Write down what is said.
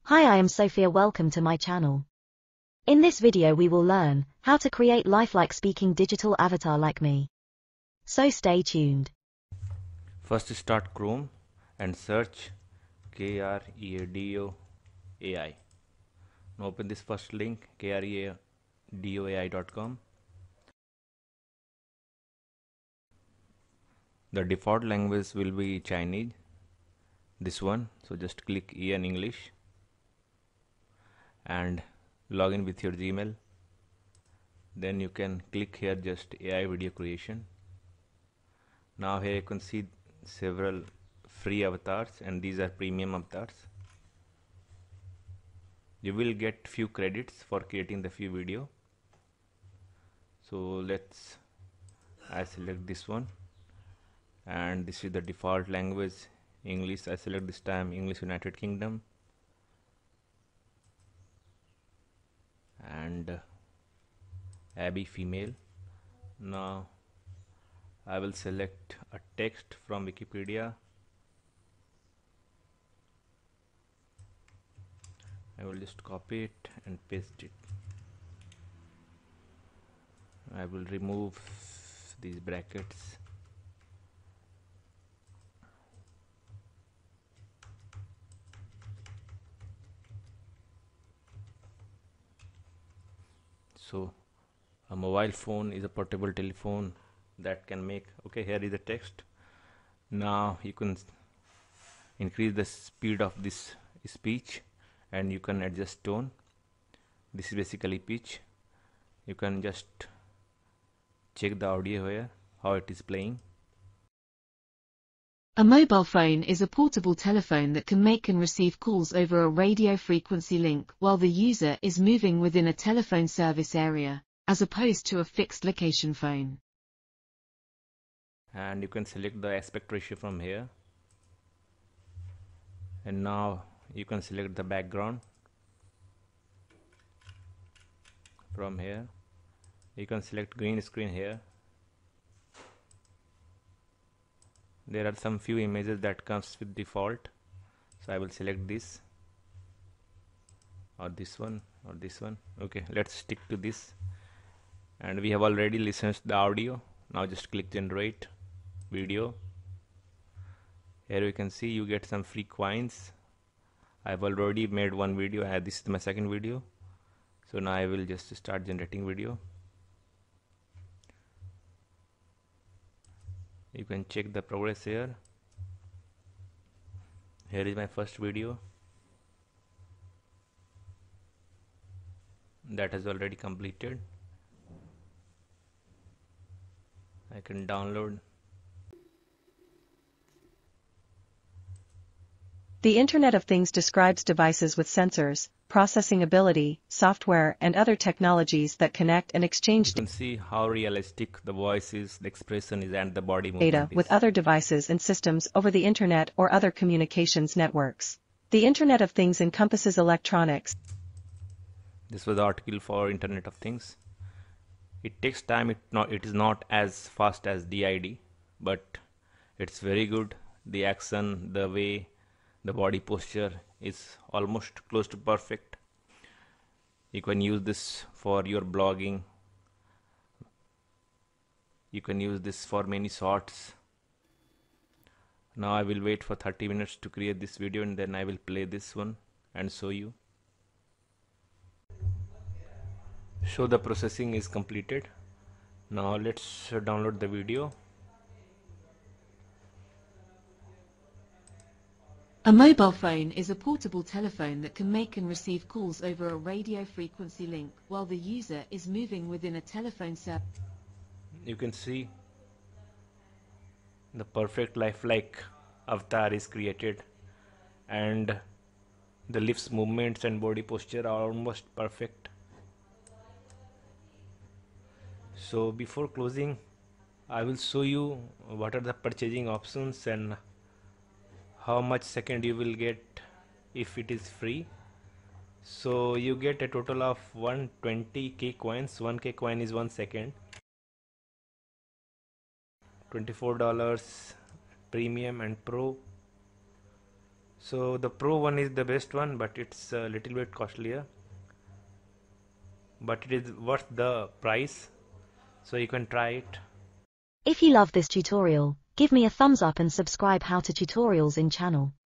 Hi, I am Sophia. Welcome to my channel. In this video we will learn how to create lifelike speaking digital avatar like me. So stay tuned. First start Chrome and search KREADO AI. Now open this first link kreadoai.com. The default language will be Chinese, this one, so just click EN English and log in with your Gmail. Then you can click here just AI video creation. Now here you can see several free avatars and these are premium avatars. You will get few credits for creating the few video. So I select this one and this is the default language English. I select this time English United Kingdom and Abby female. Now I will select a text from Wikipedia. I will just copy it and paste it. I will remove these brackets. So a mobile phone is a portable telephone that can make, okay, here is the text. Now you can increase the speed of this speech and you can adjust tone. This is basically pitch. You can just check the audio here, how it is playing. A mobile phone is a portable telephone that can make and receive calls over a radio frequency link while the user is moving within a telephone service area, as opposed to a fixed location phone. And you can select the aspect ratio from here. And now you can select the background from here. You can select green screen here. There are some few images that comes with default, so I will select this or this one or this one. Okay, let's stick to this. And we have already listened the audio. Now just click generate video. Here you can see you get some free coins. I've already made one video. This is my second video, so now I will just start generating video. You can check the progress here. Here is my first video that has already completed. I can download. The Internet of Things describes devices with sensors, processing ability, software, and other technologies that connect and exchange You can see how realistic the voice is, the expression is, and the body data movement with is. other devices and systems over the Internet or other communications networks. The Internet of Things encompasses electronics. This was the article for Internet of Things. It takes time. It is not as fast as DID, but it's very good. The action, the way, the body posture is almost close to perfect. You can use this for your blogging. You can use this for many shorts. Now I will wait for 30 minutes to create this video and then I will play this one and show you. So the processing is completed. Now let's download the video. A mobile phone is a portable telephone that can make and receive calls over a radio frequency link while the user is moving within a telephone service. You can see the perfect lifelike avatar is created and the lips movements and body posture are almost perfect. So before closing, I will show you what are the purchasing options and how much second you will get if it is free. So you get a total of 120k coins. 1k coin is 1 second. $24 premium and pro. So the Pro one is the best one, but it's a little bit costlier, but it is worth the price, so you can try it. If you love this tutorial, give me a thumbs up and subscribe how to tutorials in channel.